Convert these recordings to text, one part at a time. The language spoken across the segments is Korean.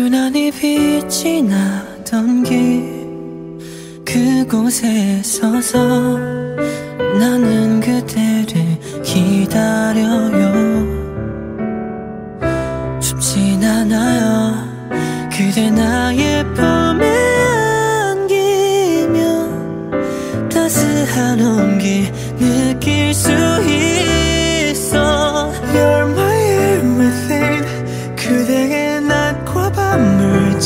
유난히 빛이 나던 길 그곳에 서서 나는 그대를 기다려요. 춥진 않아요. 그대 나의 품에 안기면 따스한 온기 느낄 수 있어. You're my everything. 그대의 낮과 밤을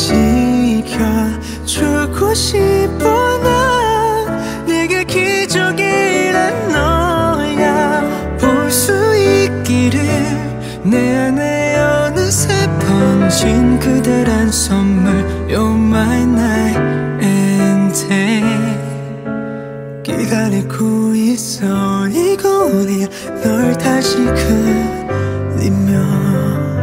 지켜주고 싶어. 난 내게 기적이란 너야. 볼 수 있기를 내 안에 어느새 번진 그대란 선물. You're my night and day. 기다리고 있어 이 거리 널 다시 그리며.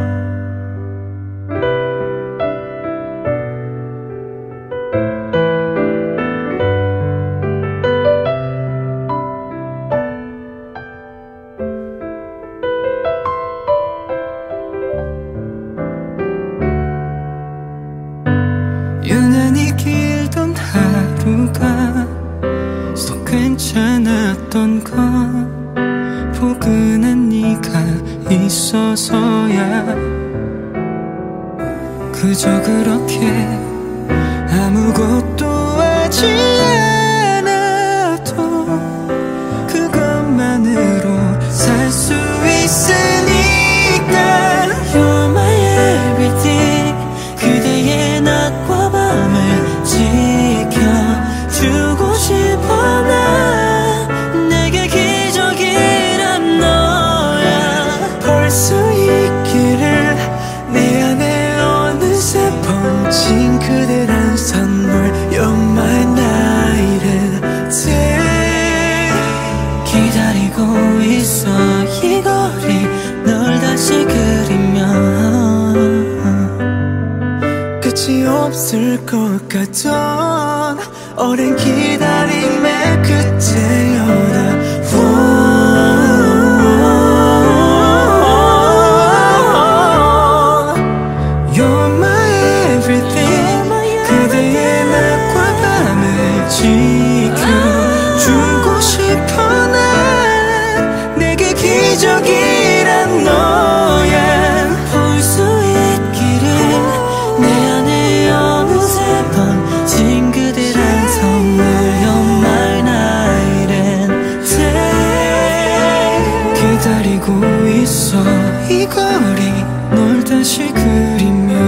유난히 길던 하루가 속 괜찮았던 건 포근한 네가 있어서야. 그저 그렇게 아무것도 하지 않아도 그것만으로 살 수 있으니까. You're my everything. 그대의 낮과 밤을 지켜주고 싶어. 난 내게 기적이란 너야. 볼 수 있기를 내 안에 어느새 번진 그대란 선물. You're my night and day. 기다리고 있어 이 거리 널 다시 그리면. 끝이 없을 것 같던 오랜 기다림의 끝에여다. You're my everything. 그대의 낮과 밤을 지켜주고 싶어. 난 내게 기적이란 너야. 볼 수 있기를 내 안에 어느새 번진 그대란 선물. You're my night and day. 기다리고 있어 이 거리 널 다시 그리며.